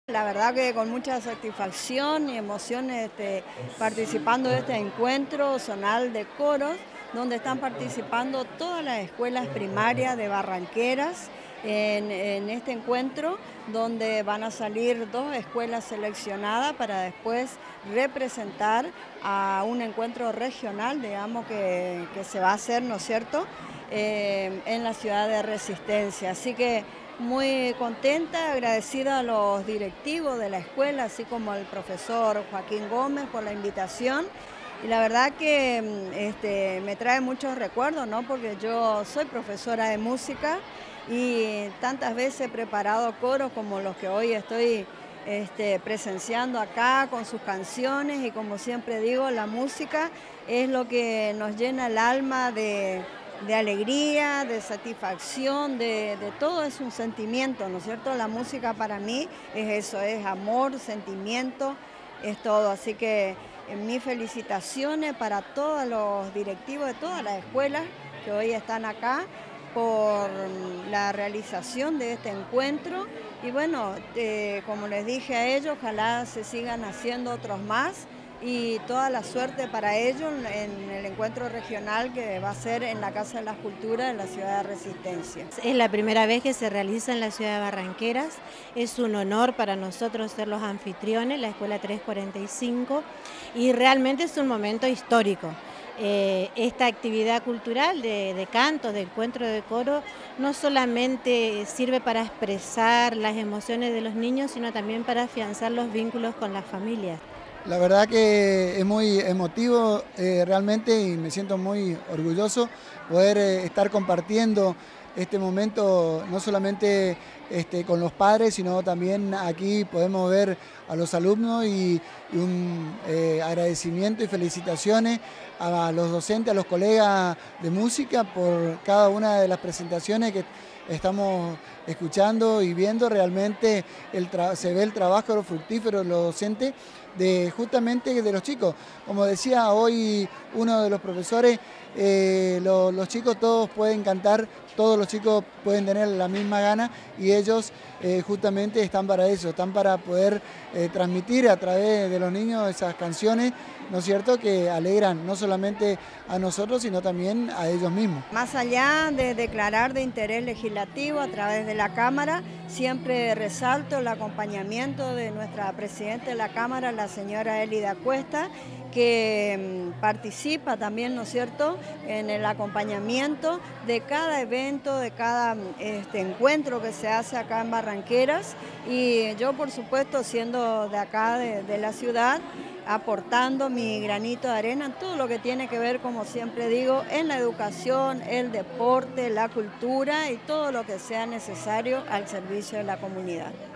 La verdad que con mucha satisfacción y emoción participando de este encuentro zonal de coros, donde están participando todas las escuelas primarias de Barranqueras en este encuentro, donde van a salir dos escuelas seleccionadas para después representar a un encuentro regional, digamos, que se va a hacer, ¿no es cierto?, en la ciudad de Resistencia. Así que muy contenta, agradecida a los directivos de la escuela, así como al profesor Joaquín Gómez por la invitación. Y la verdad que me trae muchos recuerdos, ¿no? Porque yo soy profesora de música y tantas veces he preparado coros como los que hoy estoy presenciando acá con sus canciones, y como siempre digo, la música es lo que nos llena el alma de alegría, de satisfacción, de todo. Es un sentimiento, ¿no es cierto? La música para mí es eso, es amor, sentimiento, es todo. Así que mis felicitaciones para todos los directivos de todas las escuelas que hoy están acá por la realización de este encuentro. Y bueno, como les dije a ellos, ojalá se sigan haciendo otros más, y toda la suerte para ellos en el encuentro regional que va a ser en la Casa de las Culturas de la ciudad de Resistencia. Es la primera vez que se realiza en la ciudad de Barranqueras. Es un honor para nosotros ser los anfitriones, la Escuela 345, y realmente es un momento histórico. Esta actividad cultural de canto, de encuentro de coro, no solamente sirve para expresar las emociones de los niños, sino también para afianzar los vínculos con las familias. La verdad que es muy emotivo realmente, y me siento muy orgulloso poder estar compartiendo este momento no solamente con los padres, sino también aquí podemos ver a los alumnos, y un agradecimiento y felicitaciones a los docentes, a los colegas de música por cada una de las presentaciones que estamos escuchando y viendo. Realmente se ve el trabajo fructífero de los docentes, justamente de los chicos. Como decía hoy uno de los profesores, los chicos todos pueden cantar, todos los chicos pueden tener la misma gana, y ellos justamente están para eso, están para poder transmitir a través de los niños esas canciones, ¿no es cierto?, que alegran no solamente a nosotros, sino también a ellos mismos. Más allá de declarar de interés legislativo a través de la Cámara, siempre resalto el acompañamiento de nuestra presidenta de la Cámara, la señora Elida Cuesta, que participa también, ¿no es cierto?, en el acompañamiento de cada evento, de cada encuentro que se hace acá en Barranqueras. Y yo, por supuesto, siendo de acá, de la ciudad, aportando mi granito de arena en todo lo que tiene que ver, como siempre digo, en la educación, el deporte, la cultura y todo lo que sea necesario al servicio de la comunidad.